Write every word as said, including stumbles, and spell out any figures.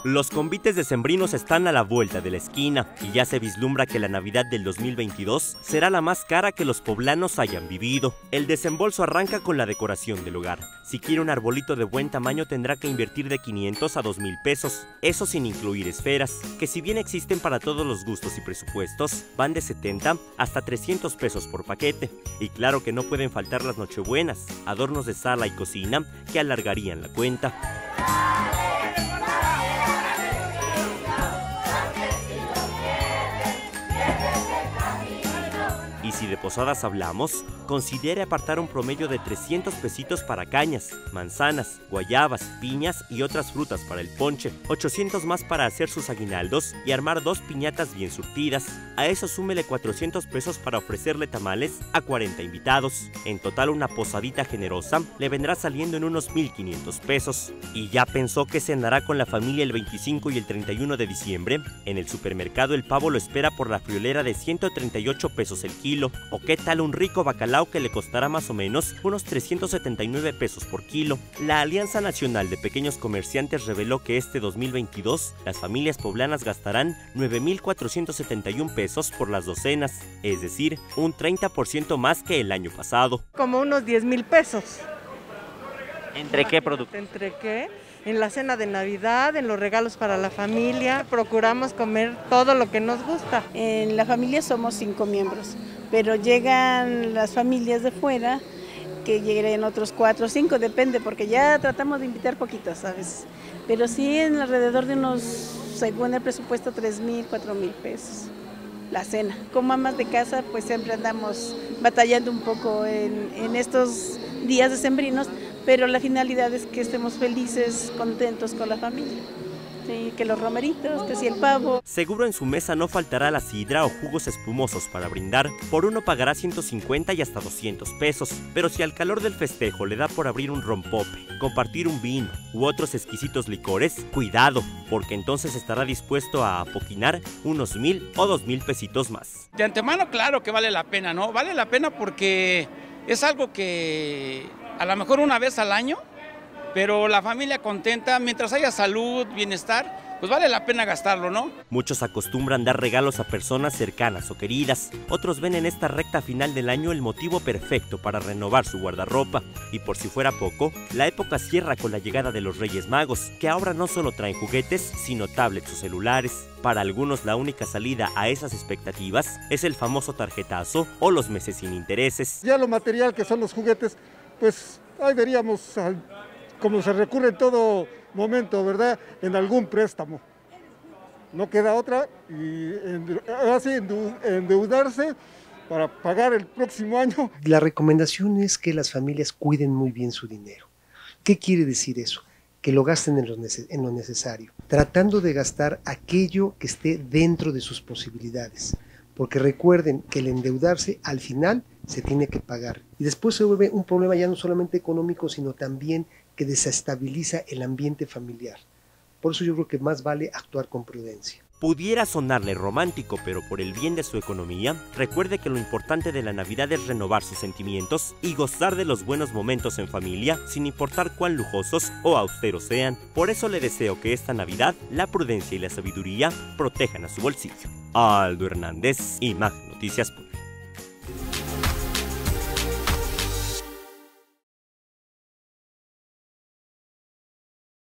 Los convites decembrinos están a la vuelta de la esquina y ya se vislumbra que la Navidad del dos mil veintidós será la más cara que los poblanos hayan vivido. El desembolso arranca con la decoración del hogar. Si quiere un arbolito de buen tamaño tendrá que invertir de quinientos a dos mil pesos, eso sin incluir esferas, que si bien existen para todos los gustos y presupuestos, van de setenta hasta trescientos pesos por paquete. Y claro que no pueden faltar las nochebuenas, adornos de sala y cocina que alargarían la cuenta. Y si de posadas hablamos, considere apartar un promedio de trescientos pesitos para cañas, manzanas, guayabas, piñas y otras frutas para el ponche, ochocientos más para hacer sus aguinaldos y armar dos piñatas bien surtidas. A eso súmele cuatrocientos pesos para ofrecerle tamales a cuarenta invitados. En total una posadita generosa le vendrá saliendo en unos mil quinientos pesos. ¿Y ya pensó que cenará con la familia el veinticinco y el treinta y uno de diciembre? En el supermercado el pavo lo espera por la friolera de ciento treinta y ocho pesos el kilo. ¿O qué tal un rico bacalao que le costará más o menos unos trescientos setenta y nueve pesos por kilo? La Alianza Nacional de Pequeños Comerciantes reveló que este dos mil veintidós las familias poblanas gastarán nueve mil cuatrocientos setenta y un pesos por las docenas, es decir, un treinta por ciento más que el año pasado. Como unos diez mil pesos. ¿Entre qué productos? ¿Entre qué? En la cena de Navidad, en los regalos para la familia, procuramos comer todo lo que nos gusta. En la familia somos cinco miembros, pero llegan las familias de fuera, que lleguen otros cuatro o cinco, depende, porque ya tratamos de invitar poquitos, ¿sabes? Pero sí en alrededor de unos, según el presupuesto, tres mil, cuatro mil pesos la cena. Como amas de casa, pues siempre andamos batallando un poco en, en estos días decembrinos, pero la finalidad es que estemos felices, contentos con la familia. Sí, que los romeritos, que si el pavo. Seguro en su mesa no faltará la sidra o jugos espumosos para brindar. Por uno pagará ciento cincuenta y hasta doscientos pesos. Pero si al calor del festejo le da por abrir un rompope, compartir un vino u otros exquisitos licores, cuidado, porque entonces estará dispuesto a apoquinar unos mil o dos mil pesitos más. De antemano, claro que vale la pena, ¿no? Vale la pena porque es algo que a lo mejor una vez al año, pero la familia contenta, mientras haya salud, bienestar, pues vale la pena gastarlo, ¿no? Muchos acostumbran dar regalos a personas cercanas o queridas. Otros ven en esta recta final del año el motivo perfecto para renovar su guardarropa. Y por si fuera poco, la época cierra con la llegada de los Reyes Magos, que ahora no solo traen juguetes, sino tablets o celulares. Para algunos la única salida a esas expectativas es el famoso tarjetazo o los meses sin intereses. Ya lo material que son los juguetes, pues ahí veríamos, como se recurre en todo momento, ¿verdad?, en algún préstamo. No queda otra y así endeudarse para pagar el próximo año. La recomendación es que las familias cuiden muy bien su dinero. ¿Qué quiere decir eso? Que lo gasten en lo, en lo necesario, tratando de gastar aquello que esté dentro de sus posibilidades. Porque recuerden que el endeudarse al final se tiene que pagar. Y después se vuelve un problema ya no solamente económico, sino también que desestabiliza el ambiente familiar. Por eso yo creo que más vale actuar con prudencia. Pudiera sonarle romántico, pero por el bien de su economía, recuerde que lo importante de la Navidad es renovar sus sentimientos y gozar de los buenos momentos en familia, sin importar cuán lujosos o austeros sean. Por eso le deseo que esta Navidad, la prudencia y la sabiduría protejan a su bolsillo. Aldo Hernández, I M A G Noticias.